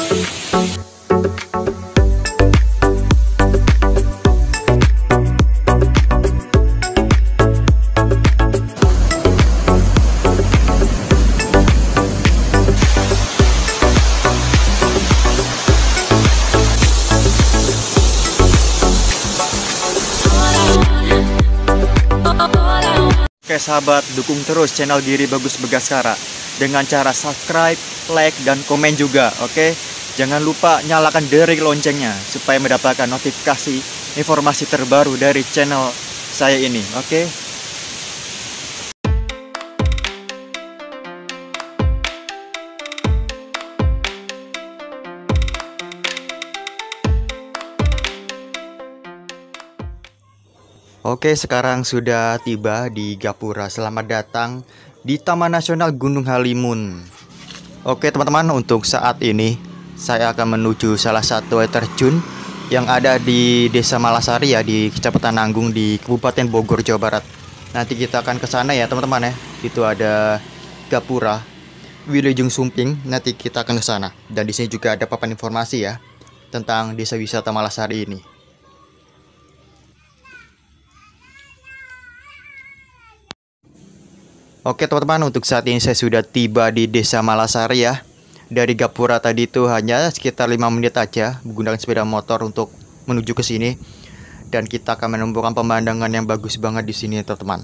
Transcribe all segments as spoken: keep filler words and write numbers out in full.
Oke sahabat, dukung terus channel Giri Bagus Bagaskara dengan cara subscribe, like, dan komen juga. Oke, jangan lupa nyalakan dering loncengnya supaya mendapatkan notifikasi informasi terbaru dari channel saya ini. Oke. Oke, sekarang sudah tiba di Gapura. Selamat datang di Taman Nasional Gunung Halimun. Oke teman-teman, untuk saat ini saya akan menuju salah satu air terjun yang ada di Desa Malasari ya, di Kecamatan Nanggung di Kabupaten Bogor, Jawa Barat. Nanti kita akan ke sana ya teman-teman ya. Itu ada Gapura, Wilujeng Sumping. Nanti kita akan ke sana. Dan di sini juga ada papan informasi ya tentang desa wisata Malasari ini. Oke teman-teman, untuk saat ini saya sudah tiba di Desa Malasari ya. Dari Gapura tadi itu hanya sekitar lima menit aja menggunakan sepeda motor untuk menuju ke sini. Dan kita akan menemukan pemandangan yang bagus banget di sini teman-teman.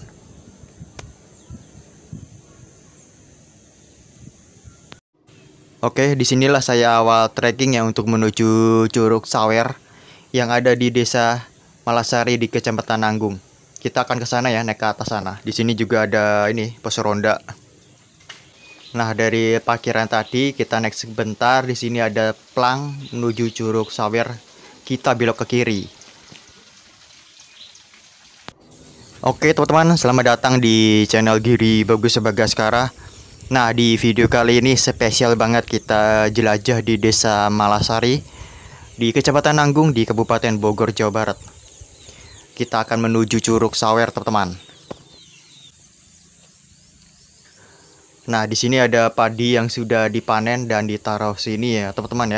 Oke, disinilah saya awal trekking ya untuk menuju Curug Sawer yang ada di Desa Malasari di Kecamatan Nanggung. Kita akan ke sana ya, naik ke atas sana. Di sini juga ada ini pos ronda. Nah, dari parkiran tadi kita naik sebentar. Di sini ada plang menuju Curug Sawer. Kita belok ke kiri. Oke teman-teman, selamat datang di channel Giri Bagus Bagaskara. Nah, di video kali ini spesial banget, kita jelajah di Desa Malasari di Kecamatan Nanggung di Kabupaten Bogor, Jawa Barat. Kita akan menuju Curug Sawer, teman-teman. Nah, di sini ada padi yang sudah dipanen dan ditaruh sini ya, teman-teman ya.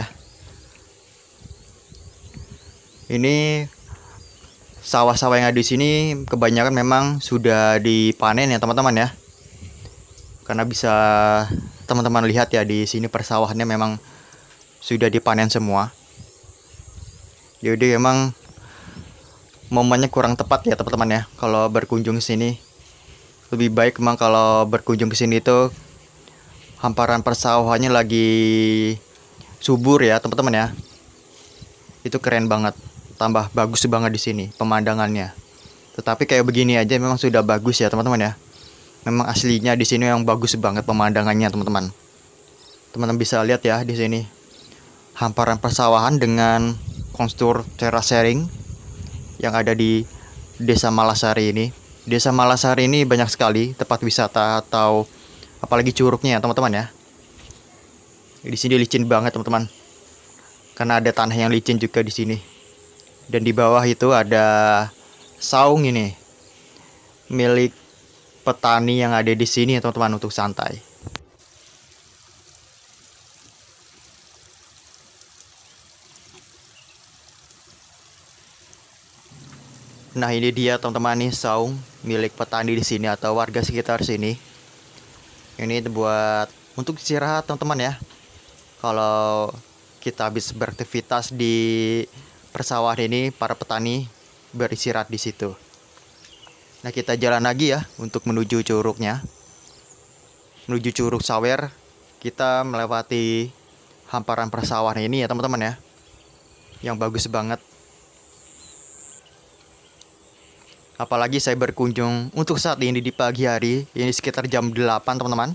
Ini sawah-sawah yang ada di sini kebanyakan memang sudah dipanen ya, teman-teman ya. Karena bisa teman-teman lihat ya, di sini persawahannya memang sudah dipanen semua. Jadi emang momennya kurang tepat ya teman-teman ya kalau berkunjung ke sini. Lebih baik memang kalau berkunjung ke sini itu hamparan persawahannya lagi subur ya teman-teman ya. Itu keren banget, tambah bagus banget di sini pemandangannya. Tetapi kayak begini aja memang sudah bagus ya teman-teman ya. Memang aslinya di sini yang bagus banget pemandangannya teman-teman. Teman-teman bisa lihat ya di sini hamparan persawahan dengan kontur terasering yang ada di Desa Malasari ini. Desa Malasari ini banyak sekali tempat wisata atau apalagi curugnya ya teman-teman ya. Di sini licin banget teman-teman, karena ada tanah yang licin juga di sini. Dan di bawah itu ada saung ini milik petani yang ada di sini ya teman-teman untuk santai. Nah, ini dia teman-teman nih saung milik petani di sini atau warga sekitar sini. Ini buat untuk istirahat teman-teman ya. Kalau kita habis beraktivitas di persawahan ini, para petani beristirahat di situ. Nah, kita jalan lagi ya untuk menuju curugnya. Menuju Curug Sawer, kita melewati hamparan persawahan ini ya teman-teman ya. Yang bagus banget. Apalagi saya berkunjung untuk saat ini di pagi hari, ini sekitar jam delapan teman-teman.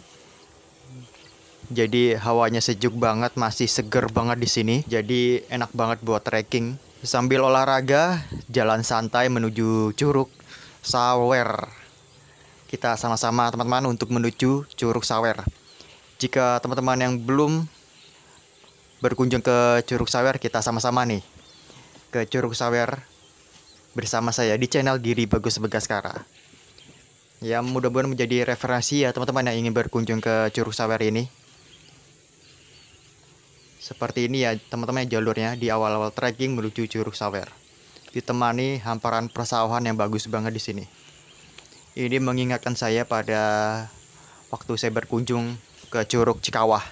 Jadi hawanya sejuk banget, masih seger banget di sini. Jadi enak banget buat trekking sambil olahraga, jalan santai menuju Curug Sawer. Kita sama-sama teman-teman untuk menuju Curug Sawer. Jika teman-teman yang belum berkunjung ke Curug Sawer, kita sama-sama nih ke Curug Sawer bersama saya di channel Giri Bagus Bagaskara. Ya, mudah-mudahan menjadi referensi ya teman-teman yang ingin berkunjung ke Curug Sawer ini. Seperti ini ya teman-teman jalurnya di awal-awal trekking menuju Curug Sawer. Ditemani hamparan persawahan yang bagus banget di sini. Ini mengingatkan saya pada waktu saya berkunjung ke Curug Cikawah.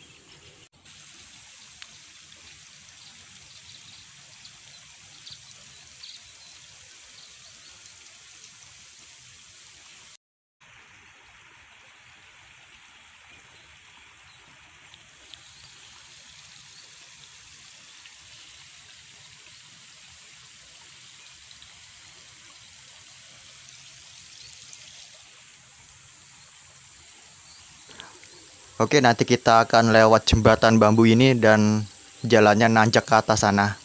Oke, nanti kita akan lewat jembatan bambu ini dan jalannya nanjak ke atas sana.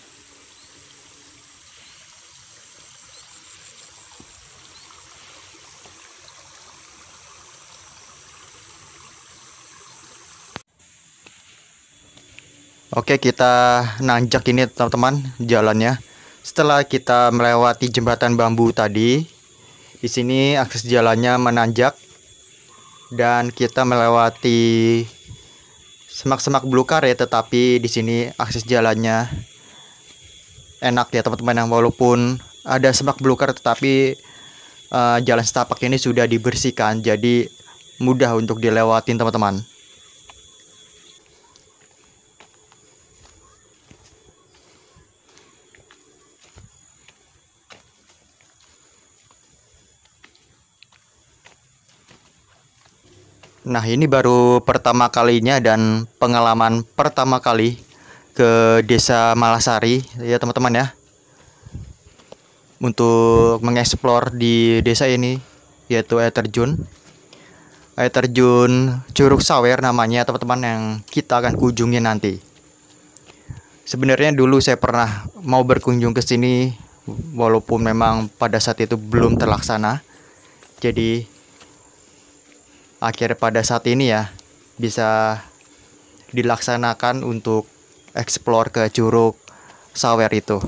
Oke, kita nanjak ini teman-teman jalannya. Setelah kita melewati jembatan bambu tadi, di sini akses jalannya menanjak dan kita melewati semak-semak belukar ya, tetapi di sini akses jalannya enak ya teman-teman. Yang walaupun ada semak belukar tetapi uh, jalan setapak ini sudah dibersihkan, jadi mudah untuk dilewatin teman-teman. Nah, ini baru pertama kalinya dan pengalaman pertama kali ke Desa Malasari ya teman-teman ya. Untuk mengeksplor di desa ini, yaitu air terjun. Air terjun Curug Sawer namanya teman-teman, yang kita akan kunjungi nanti. Sebenarnya dulu saya pernah mau berkunjung ke sini, walaupun memang pada saat itu belum terlaksana. Jadi akhirnya pada saat ini ya bisa dilaksanakan untuk eksplor ke Curug Sawer itu.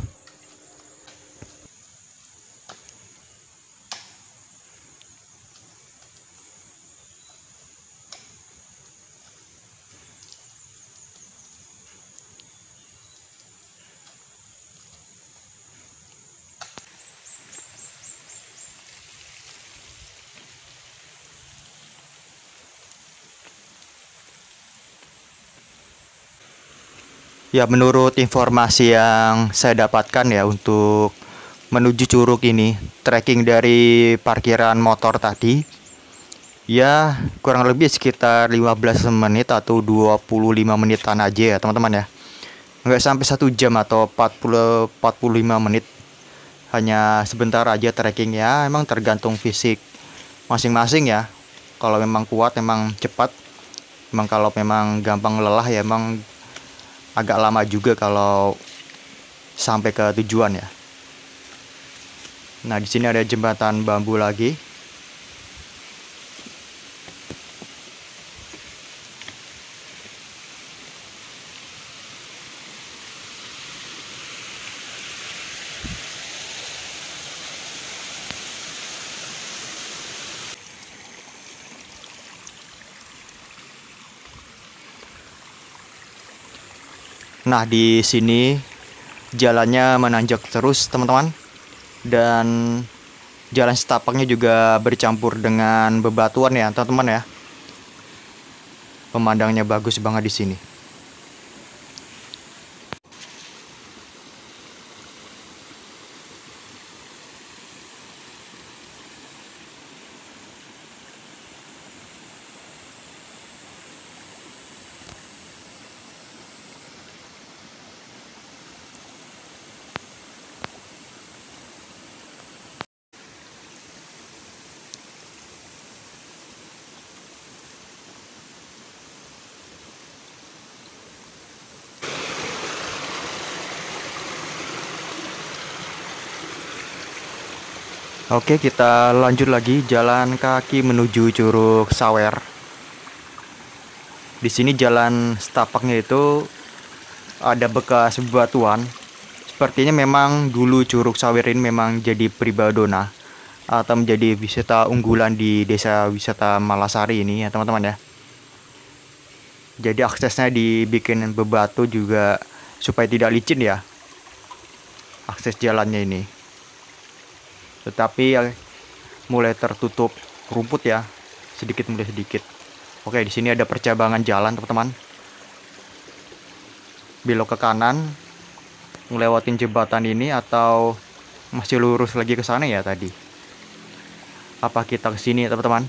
Ya, menurut informasi yang saya dapatkan ya, untuk menuju curug ini, trekking dari parkiran motor tadi, ya kurang lebih sekitar lima belas menit atau dua puluh lima menitan aja ya teman-teman ya. Nggak sampai satu jam atau empat puluh sampai empat puluh lima menit. Hanya sebentar aja trekking ya, emang tergantung fisik masing-masing ya. Kalau memang kuat memang cepat. Memang kalau memang gampang lelah ya emang agak lama juga kalau sampai ke tujuan ya. Nah, di sini ada jembatan bambu lagi. Nah, di sini jalannya menanjak terus, teman-teman. Dan jalan setapaknya juga bercampur dengan bebatuan ya, teman-teman ya. Pemandangnya bagus banget di sini. Oke, kita lanjut lagi jalan kaki menuju Curug Sawer. Di sini jalan setapaknya itu ada bekas bebatuan. Sepertinya memang dulu Curug Sawer ini memang jadi primadona atau menjadi wisata unggulan di desa wisata Malasari ini ya teman-teman ya. Jadi aksesnya dibikin bebatu juga supaya tidak licin ya, akses jalannya ini. Tetapi ya, mulai tertutup rumput ya, sedikit mulai sedikit. Oke, di sini ada percabangan jalan teman-teman. Belok ke kanan, ngelewatin jembatan ini atau masih lurus lagi ke sana ya tadi? Apa kita ke sini teman-teman?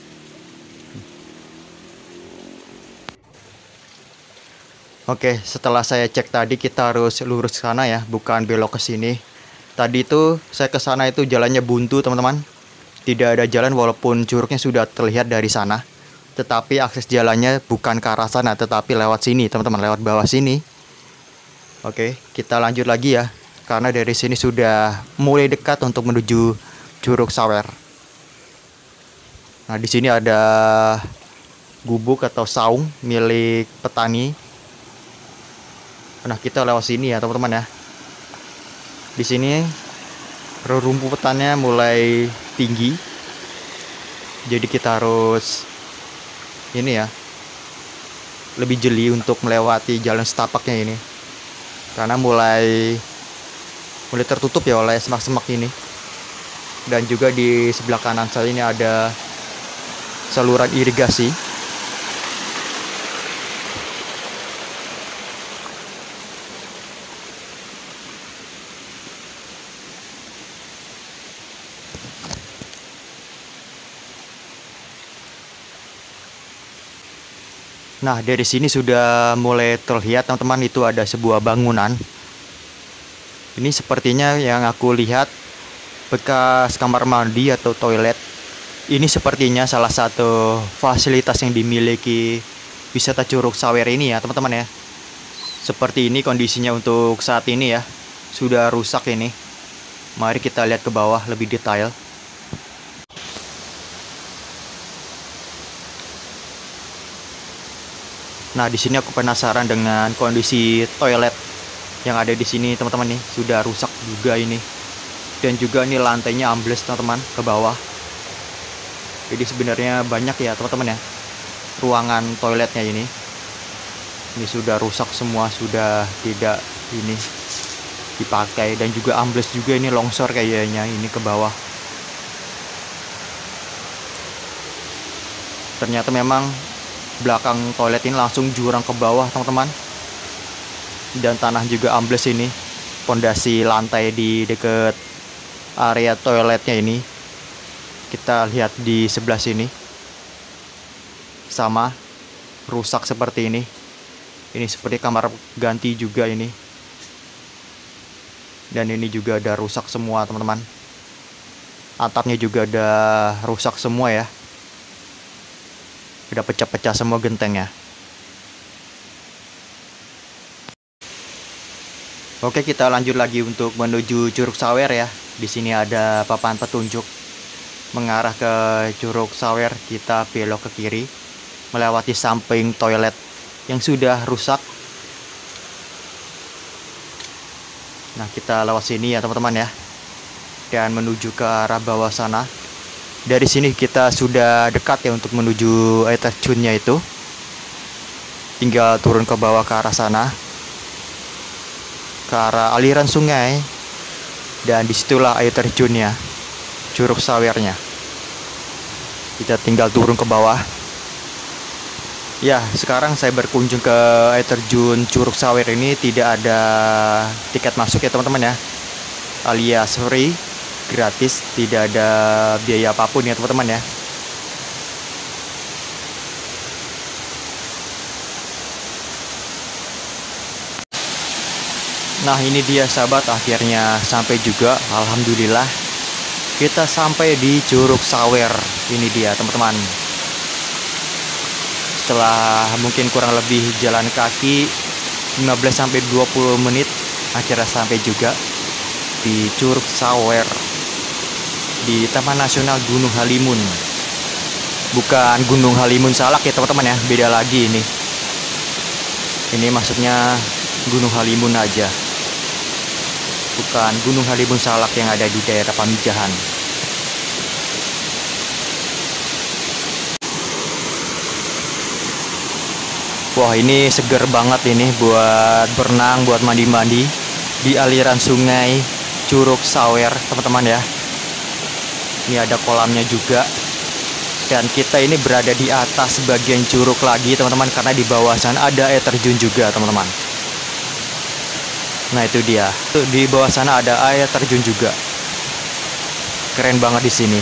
Oke, setelah saya cek tadi kita harus lurus ke sana ya, bukan belok ke sini. Tadi itu saya ke sana itu jalannya buntu teman-teman. Tidak ada jalan walaupun curugnya sudah terlihat dari sana. Tetapi akses jalannya bukan ke arah sana, tetapi lewat sini teman-teman, lewat bawah sini. Oke, kita lanjut lagi ya. Karena dari sini sudah mulai dekat untuk menuju Curug Sawer. Nah, di sini ada gubuk atau saung milik petani. Nah, kita lewat sini ya teman-teman ya. Di sini rerumputannya mulai tinggi. Jadi kita harus ini ya, lebih jeli untuk melewati jalan setapaknya ini. Karena mulai mulai tertutup ya oleh semak-semak ini. Dan juga di sebelah kanan saya ini ada saluran irigasi. Nah, dari sini sudah mulai terlihat teman-teman, itu ada sebuah bangunan. Ini sepertinya yang aku lihat bekas kamar mandi atau toilet. Ini sepertinya salah satu fasilitas yang dimiliki wisata Curug Sawer ini ya teman-teman ya. Seperti ini kondisinya untuk saat ini ya. Sudah rusak ini. Mari kita lihat ke bawah lebih detail. Nah, di sini aku penasaran dengan kondisi toilet yang ada di sini teman-teman nih, sudah rusak juga ini. Dan juga ini lantainya ambles teman-teman ke bawah. Jadi sebenarnya banyak ya teman-teman ya ruangan toiletnya ini. Ini sudah rusak semua, sudah tidak ini dipakai, dan juga ambles juga ini, longsor kayaknya ini ke bawah. Ternyata memang belakang toilet ini langsung jurang ke bawah teman-teman. Dan tanah juga ambles ini. Pondasi lantai di dekat area toiletnya ini, kita lihat di sebelah sini sama rusak seperti ini. Ini seperti kamar ganti juga ini. Dan ini juga ada rusak semua teman-teman. Atapnya juga ada rusak semua ya. Udah pecah-pecah semua gentengnya. Oke, kita lanjut lagi untuk menuju Curug Sawer ya. Di sini ada papan petunjuk mengarah ke Curug Sawer. Kita belok ke kiri, melewati samping toilet yang sudah rusak. Nah, kita lewat sini ya teman-teman ya, dan menuju ke arah bawah sana. Dari sini kita sudah dekat ya untuk menuju air terjunnya itu. Tinggal turun ke bawah ke arah sana, ke arah aliran sungai. Dan disitulah air terjunnya, Curug Sawernya. Kita tinggal turun ke bawah. Ya, sekarang saya berkunjung ke air terjun Curug Sawer ini. Tidak ada tiket masuk ya teman-teman ya, alias free, gratis, tidak ada biaya apapun ya teman-teman ya. Nah, ini dia sahabat, akhirnya sampai juga. Alhamdulillah kita sampai di Curug Sawer. Ini dia teman-teman. Setelah mungkin kurang lebih jalan kaki lima belas sampai dua puluh menit, akhirnya sampai juga di Curug Sawer, di Taman Nasional Gunung Halimun. Bukan Gunung Halimun Salak ya teman-teman ya, beda lagi ini. Ini maksudnya Gunung Halimun aja, bukan Gunung Halimun Salak yang ada di daerah Pamijahan. Wah, ini seger banget ini buat berenang, buat mandi-mandi di aliran sungai Curug Sawer, teman-teman ya. Ini ada kolamnya juga. Dan kita ini berada di atas bagian curug lagi, teman-teman, karena di bawah sana ada air terjun juga, teman-teman. Nah, itu dia. Tuh, di bawah sana ada air terjun juga. Keren banget di sini.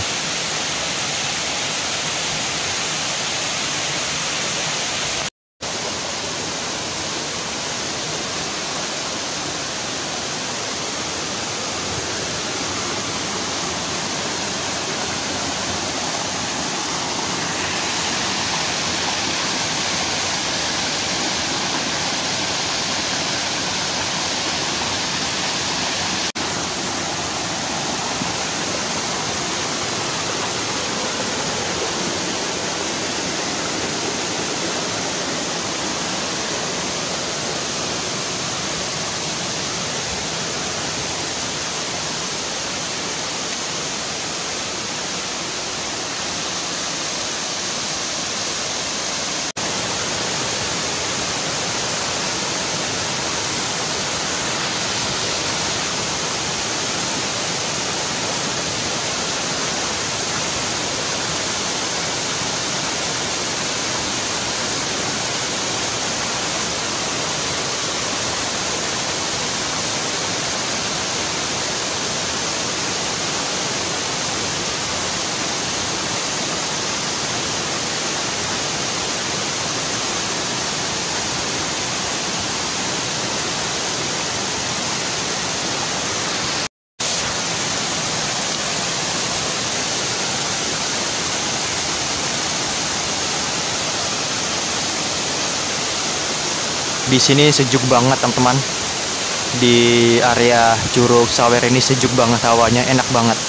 Di sini sejuk banget, teman-teman. Di area Curug Sawer ini sejuk banget, hawanya enak banget.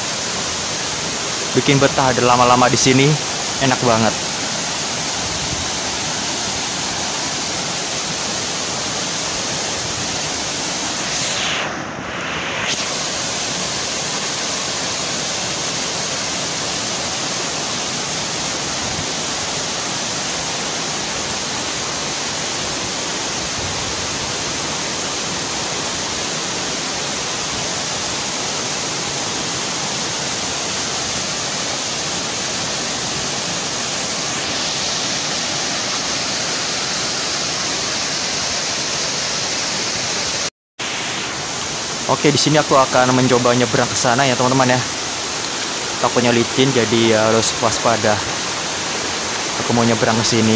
Bikin betah ada lama-lama di sini, enak banget. Oke, di sini aku akan mencoba nyebrang ke sana ya, teman-teman ya. Takutnya licin, jadi harus waspada. Aku mau nyebrang ke sini.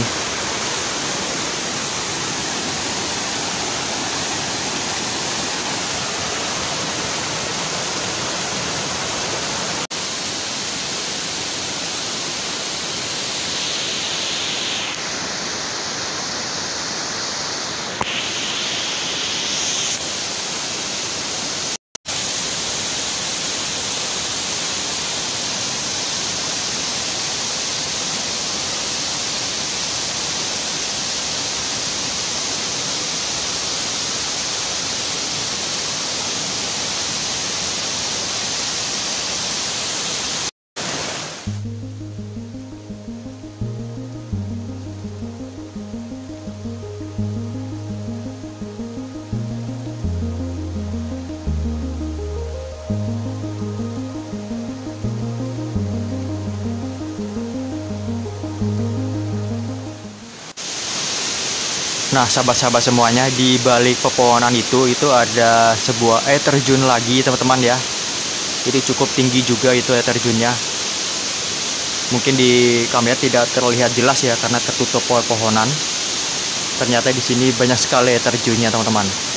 Nah, sahabat-sahabat semuanya, di balik pepohonan itu itu ada sebuah air terjun lagi, teman-teman ya. Jadi cukup tinggi juga itu air terjunnya. Mungkin di kamera tidak terlihat jelas ya karena tertutup pohonan. Ternyata di sini banyak sekali air terjunnya, teman-teman.